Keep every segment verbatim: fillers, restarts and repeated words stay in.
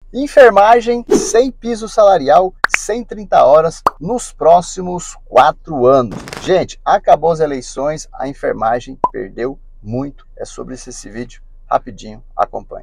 Enfermagem sem piso salarial, sem trinta horas nos próximos quatro anos. Gente, acabou as eleições, a enfermagem perdeu muito. É sobre isso esse vídeo, rapidinho, acompanhe.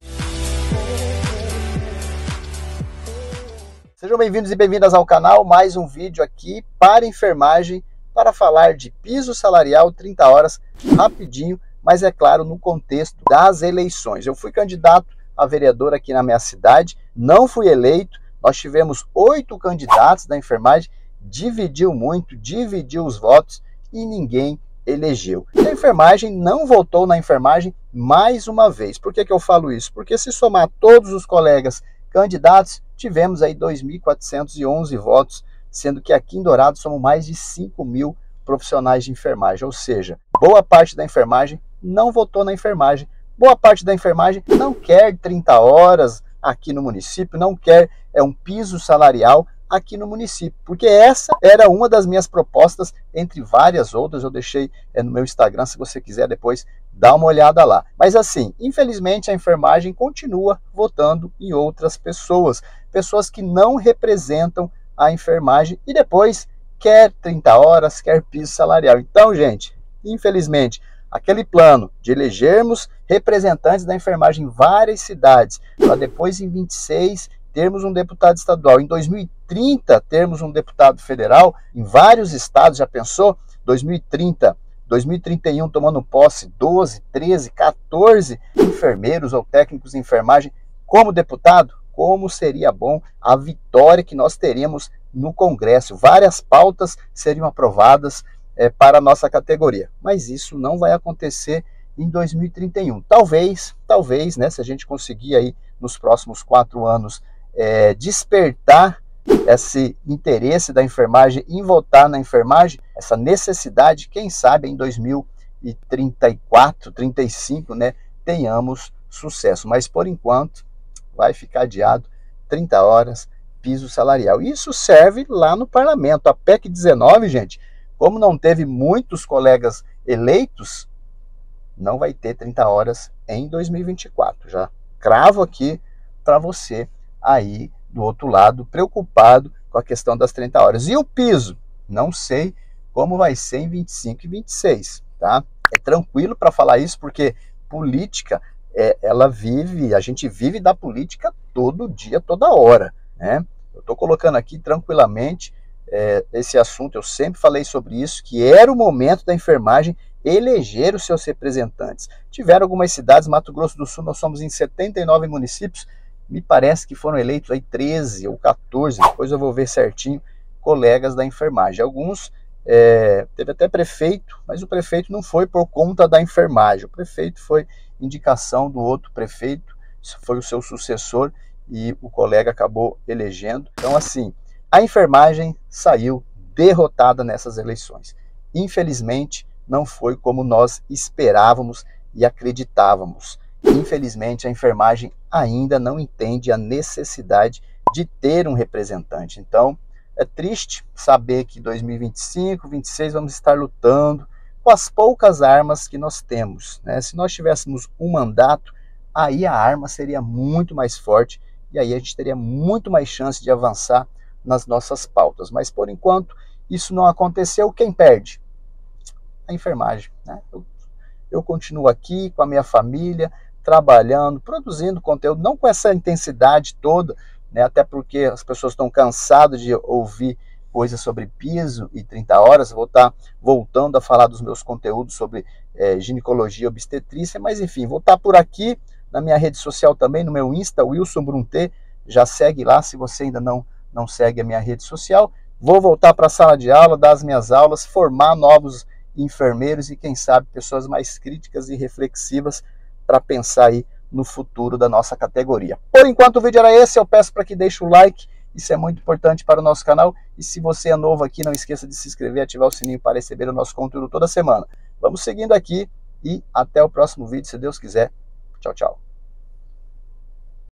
Sejam bem-vindos e bem-vindas ao canal, mais um vídeo aqui para enfermagem, para falar de piso salarial, trinta horas, rapidinho, mas é claro, no contexto das eleições. Eu fui candidato a vereador aqui na minha cidade, não fui eleito, nós tivemos oito candidatos da enfermagem, dividiu muito, dividiu os votos e ninguém elegeu. E a enfermagem não votou na enfermagem mais uma vez. Por que que eu falo isso? Porque se somar todos os colegas candidatos, tivemos aí dois mil quatrocentos e onze votos, sendo que aqui em Dourados somos mais de cinco mil profissionais de enfermagem, ou seja, boa parte da enfermagem não votou na enfermagem. Boa parte da enfermagem não quer trinta horas aqui no município, não quer é um piso salarial aqui no município, porque essa era uma das minhas propostas, entre várias outras, eu deixei é, no meu Instagram, se você quiser depois dar uma olhada lá. Mas assim, infelizmente a enfermagem continua votando em outras pessoas, pessoas que não representam a enfermagem e depois quer trinta horas, quer piso salarial. Então, gente, infelizmente, aquele plano de elegermos representantes da enfermagem em várias cidades, para depois em vinte e seis termos um deputado estadual, em dois mil e trinta termos um deputado federal, em vários estados, já pensou? dois mil e trinta, dois mil e trinta e um tomando posse doze, treze, quatorze enfermeiros ou técnicos de enfermagem como deputado? Como seria bom a vitória que nós teríamos no Congresso, várias pautas seriam aprovadas É, para a nossa categoria, mas isso não vai acontecer em dois mil e trinta e um. Talvez, talvez, né, se a gente conseguir aí nos próximos quatro anos é, despertar esse interesse da enfermagem em votar na enfermagem, essa necessidade, quem sabe em dois mil e trinta e quatro, trinta e cinco, né, tenhamos sucesso. Mas por enquanto vai ficar adiado trinta horas, piso salarial. Isso serve lá no parlamento. A P E C dezenove, gente, como não teve muitos colegas eleitos, não vai ter trinta horas em dois mil e vinte e quatro. Já cravo aqui para você aí do outro lado, preocupado com a questão das trinta horas. E o piso? Não sei como vai ser em vinte e cinco e vinte e seis, tá? É tranquilo para falar isso, porque política, é, ela vive, a gente vive da política todo dia, toda hora, né? Eu estou colocando aqui tranquilamente É, esse assunto, eu sempre falei sobre isso, que era o momento da enfermagem eleger os seus representantes. Tiveram algumas cidades, Mato Grosso do Sul, nós somos em setenta e nove municípios, me parece que foram eleitos aí treze ou quatorze, depois eu vou ver certinho, colegas da enfermagem. Alguns, é, teve até prefeito, mas o prefeito não foi por conta da enfermagem, o prefeito foi indicação do outro prefeito, foi o seu sucessor e o colega acabou elegendo. Então assim, a enfermagem saiu derrotada nessas eleições. Infelizmente, não foi como nós esperávamos e acreditávamos. Infelizmente, a enfermagem ainda não entende a necessidade de ter um representante. Então, é triste saber que em dois mil e vinte e cinco, vinte e seis vamos estar lutando com as poucas armas que nós temos, né? Se nós tivéssemos um mandato, aí a arma seria muito mais forte e aí a gente teria muito mais chance de avançar nas nossas pautas, mas por enquanto isso não aconteceu. Quem perde? A enfermagem, né? eu, eu continuo aqui com a minha família, trabalhando, produzindo conteúdo, não com essa intensidade toda, né? Até porque as pessoas estão cansadas de ouvir coisas sobre piso e trinta horas, vou estar voltando a falar dos meus conteúdos sobre é, ginecologia e obstetrícia, mas enfim, vou estar por aqui na minha rede social também, no meu Insta, Wilson Bruntê, já segue lá se você ainda não não segue a minha rede social. Vou voltar para a sala de aula, dar as minhas aulas, formar novos enfermeiros e quem sabe pessoas mais críticas e reflexivas para pensar aí no futuro da nossa categoria. Por enquanto o vídeo era esse, eu peço para que deixe o like, isso é muito importante para o nosso canal, e se você é novo aqui, não esqueça de se inscrever e ativar o sininho para receber o nosso conteúdo toda semana. Vamos seguindo aqui e até o próximo vídeo, se Deus quiser. Tchau, tchau.